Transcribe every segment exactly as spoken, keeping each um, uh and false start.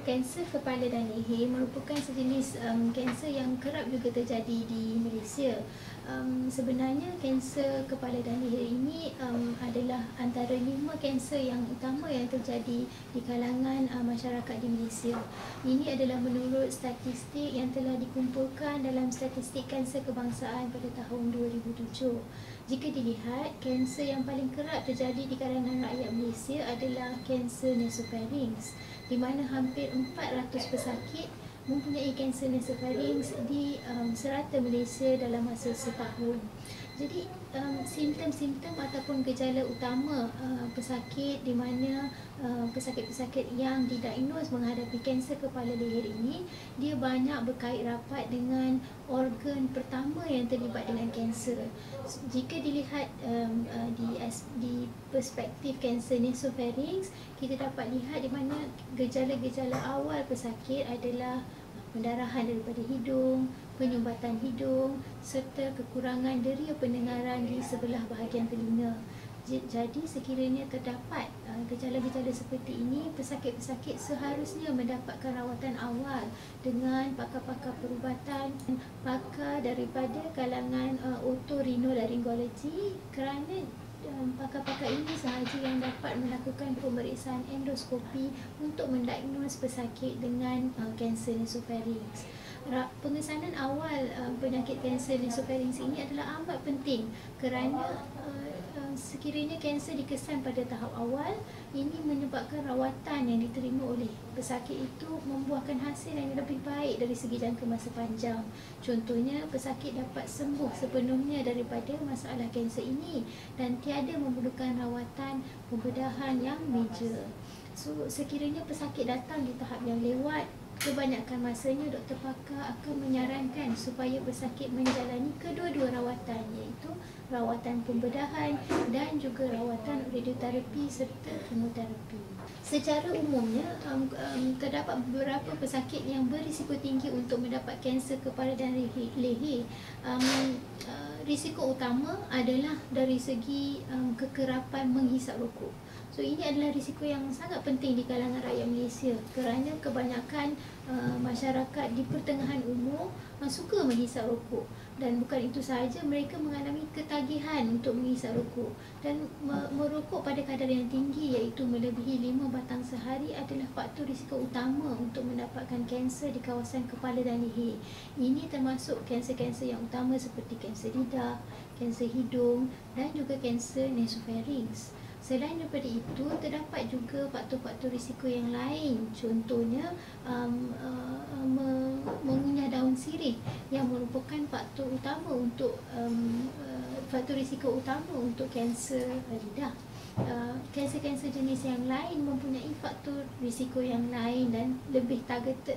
kanser kepala dan leher merupakan sejenis um, kanser yang kerap juga terjadi di Malaysia. Um, sebenarnya kanser kepala dan leher ini um, adalah antara lima kanser yang utama yang terjadi di kalangan uh, masyarakat di Malaysia. Ini adalah menurut statistik yang telah dikumpulkan dalam statistik kanser kebangsaan pada tahun dua ribu tujuh. Jika dilihat, kanser yang paling kerap terjadi di kalangan rakyat Malaysia adalah kanser nasopharynx, di mana hampir empat ratus pesakit mempunyai kanser nasopharynx di um, serata Malaysia dalam masa setahun. Jadi um, simptom-simptom ataupun gejala utama uh, pesakit di mana uh, pesakit-pesakit yang didiagnos menghadapi kanser kepala leher ini, dia banyak berkait rapat dengan organ pertama yang terlibat dengan kanser. Jika dilihat um, uh, di di perspektif kanser nasopharynx, kita dapat lihat di mana gejala-gejala awal pesakit adalah pendarahan daripada hidung, penyumbatan hidung serta kekurangan deria pendengaran di sebelah bahagian telinga. Jadi sekiranya terdapat uh, gejala-gejala seperti ini, pesakit-pesakit seharusnya mendapatkan rawatan awal dengan pakar-pakar perubatan, pakar daripada kalangan uh, otorinolaryngology, kerana um, pakar-pakar ini sahaja yang dapat melakukan pemeriksaan endoskopi untuk mendiagnos pesakit dengan uh, kanser nasopharynx. Pengesanan awal uh, penyakit kanser nasopharynx ini adalah amat penting kerana uh, uh, sekiranya kanser dikesan pada tahap awal, ini menyebabkan rawatan yang diterima oleh pesakit itu membuahkan hasil yang lebih baik dari segi jangka masa panjang. Contohnya, pesakit dapat sembuh sepenuhnya daripada masalah kanser ini dan tiada memerlukan rawatan pembedahan yang major. So, sekiranya pesakit datang di tahap yang lewat, kebanyakan masanya doktor pakar akan menyarankan supaya pesakit menjalani kedua-dua rawatan, iaitu rawatan pembedahan dan juga rawatan radioterapi serta kemoterapi. Secara umumnya, um, um, terdapat beberapa pesakit yang berisiko tinggi untuk mendapat kanser kepala dan leher. Um, uh, risiko utama adalah dari segi um, kekerapan menghisap rokok. So, ini adalah risiko yang sangat penting di kalangan rakyat Malaysia kerana kebanyakan uh, masyarakat di pertengahan umur uh, suka menghisap rokok, dan bukan itu sahaja, mereka mengalami ketagihan untuk menghisap rokok, dan me- merokok pada kadar yang tinggi iaitu melebihi lima batang sehari adalah faktor risiko utama untuk mendapatkan kanser di kawasan kepala dan leher. Ini termasuk kanser-kanser yang utama seperti kanser lidah, kanser hidung dan juga kanser nasopharynx. Selain daripada itu, terdapat juga faktor-faktor risiko yang lain. Contohnya, um, uh, me- mengunyah daun sirih yang merupakan faktor utama untuk um, uh, faktor risiko utama untuk kanser lidah. Uh, kanser-kanser jenis yang lain mempunyai faktor risiko yang lain dan lebih targeted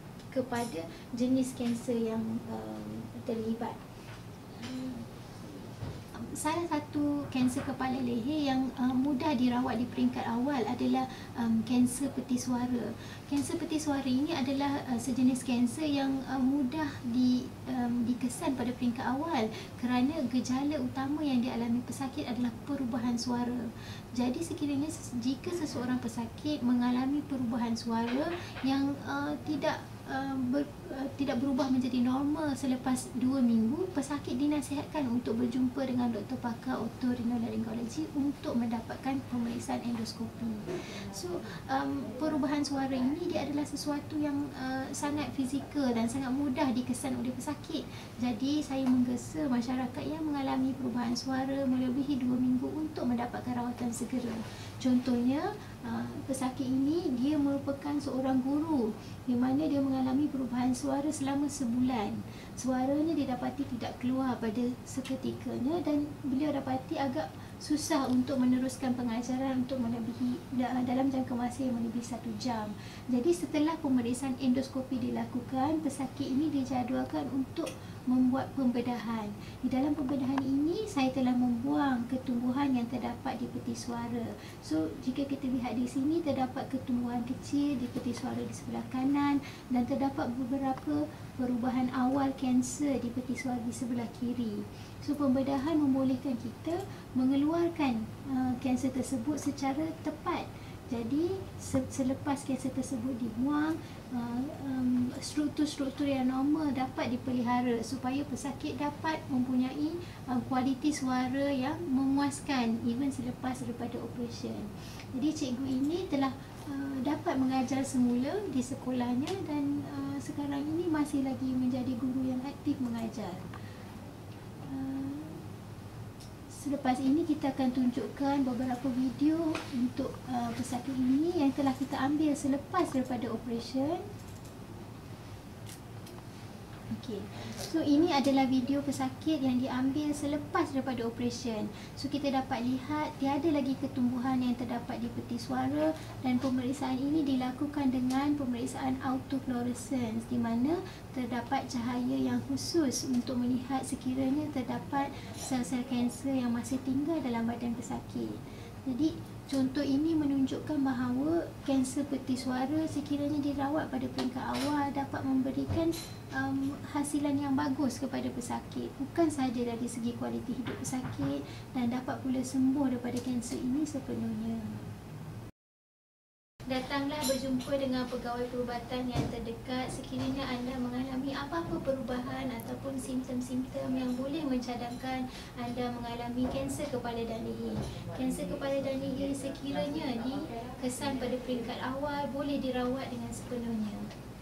kepada jenis kanser yang um, terlibat. Salah satu kanser kepala leher yang uh, mudah dirawat di peringkat awal adalah um, kanser peti suara. Kanser peti suara ini adalah uh, sejenis kanser yang uh, mudah di, um, dikesan pada peringkat awal kerana gejala utama yang dialami pesakit adalah perubahan suara. Jadi sekiranya jika seseorang pesakit mengalami perubahan suara yang uh, tidak Uh, ber, uh, tidak berubah menjadi normal selepas dua minggu, pesakit dinasihatkan untuk berjumpa dengan doktor pakar otorinolaryngology untuk mendapatkan pemeriksaan endoskopi. So, um, perubahan suara ini dia adalah sesuatu yang uh, sangat fizikal dan sangat mudah dikesan oleh pesakit. Jadi, saya menggesa masyarakat yang mengalami perubahan suara melebihi dua minggu untuk mendapatkan rawatan segera. Contohnya, uh, pesakit ini dia merupakan seorang guru di mana dia mengalami perubahan suara selama sebulan. Suaranya didapati tidak keluar pada seketikanya dan beliau dapati agak susah untuk meneruskan pengajaran untuk melebihi dalam jangka masa yang melebihi satu jam. Jadi setelah pemeriksaan endoskopi dilakukan, pesakit ini dijadualkan untuk membuat pembedahan. Di dalam pembedahan ini, saya telah membuang ketumbuhan yang terdapat di peti suara. So, jika kita lihat di sini, terdapat ketumbuhan kecil di peti suara di sebelah kanan dan terdapat beberapa perubahan awal kanser di peti suara di sebelah kiri. So, pembedahan membolehkan kita mengeluarkan uh, kanser tersebut secara tepat Jadi selepas kanser tersebut dibuang, struktur-struktur yang normal dapat dipelihara supaya pesakit dapat mempunyai kualiti suara yang memuaskan even selepas daripada operasi. Jadi cikgu ini telah dapat mengajar semula di sekolahnya dan sekarang ini masih lagi menjadi guru yang aktif mengajar. Selepas ini kita akan tunjukkan beberapa video untuk uh, pesakit ini yang telah kita ambil selepas daripada operasi. Okey. So ini adalah video pesakit yang diambil selepas daripada operasi. So kita dapat lihat tiada lagi ketumbuhan yang terdapat di peti suara dan pemeriksaan ini dilakukan dengan pemeriksaan autofluorescence di mana terdapat cahaya yang khusus untuk melihat sekiranya terdapat sel-sel kanser yang masih tinggal dalam badan pesakit. Jadi contoh ini menunjukkan bahawa kanser peti suara sekiranya dirawat pada peringkat awal dapat memberikan um, hasilan yang bagus kepada pesakit, bukan sahaja dari segi kualiti hidup pesakit dan dapat pula sembuh daripada kanser ini sepenuhnya. Datanglah berjumpa dengan pegawai perubatan yang terdekat sekiranya anda mengalami apa-apa perubahan ataupun simptom-simptom yang boleh mencadangkan anda mengalami kanser kepala dan leher. Kanser kepala dan leher sekiranya dikesan pada peringkat awal boleh dirawat dengan sepenuhnya.